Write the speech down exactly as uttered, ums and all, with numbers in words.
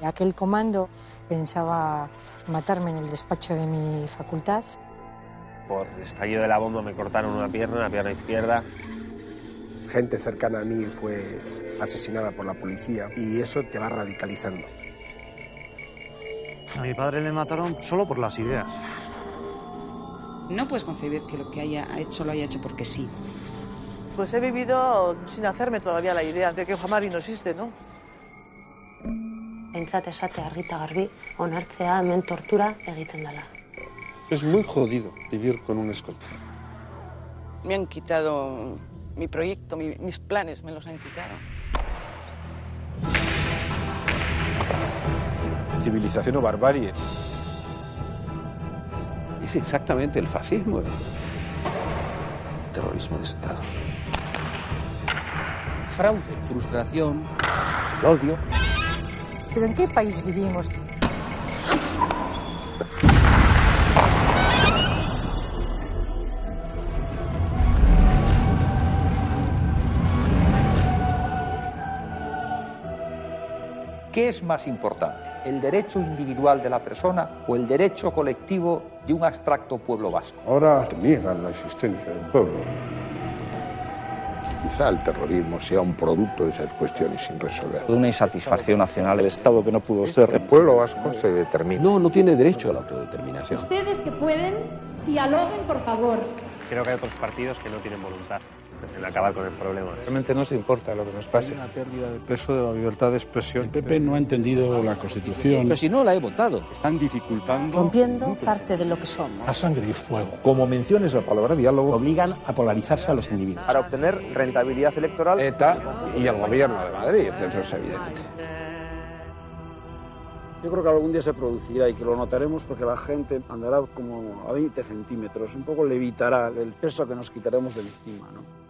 Aquel comando pensaba matarme en el despacho de mi facultad. Por el estallido de la bomba me cortaron una pierna, la pierna izquierda. Gente cercana a mí fue asesinada por la policía y eso te va radicalizando. A mi padre le mataron solo por las ideas. No puedes concebir que lo que haya hecho lo haya hecho porque sí. Pues he vivido sin hacerme todavía la idea de que Jamari no existe, ¿no? Behintzat esate argita garbi, onartzea hemen tortura egiten dela. Es muy jodido vivir con un escolta. Me han quitado mi proyecto, mi, mis planes me los han quitado. Civilización o barbarie. Es exactamente el fascismo. Terrorismo de Estado. Fraude, frustración, odio. ¿Pero en qué país vivimos? ¿Qué es más importante, el derecho individual de la persona o el derecho colectivo de un abstracto pueblo vasco? Ahora te niegan la existencia del pueblo. Quizá el terrorismo sea un producto de esas cuestiones sin resolver. Una insatisfacción nacional, el Estado que no pudo ser. El pueblo vasco se determina. No, no tiene derecho a la autodeterminación. Ustedes que pueden, dialoguen, por favor. Creo que hay otros partidos que no tienen voluntad en acabar con el problema. Realmente no se importa lo que nos pase. Hay una pérdida de peso de la libertad de expresión. El P P no ha entendido la Constitución. Pero si no la he votado. Están dificultando... Rompiendo parte de lo que somos. A sangre y fuego. Como menciones la palabra diálogo, Obligan a polarizarse a los individuos. Para obtener rentabilidad electoral. ETA y el gobierno de Madrid, eso es evidente. Yo creo que algún día se producirá y que lo notaremos porque la gente andará como a veinte centímetros, un poco levitará el peso que nos quitaremos de encima, ¿no?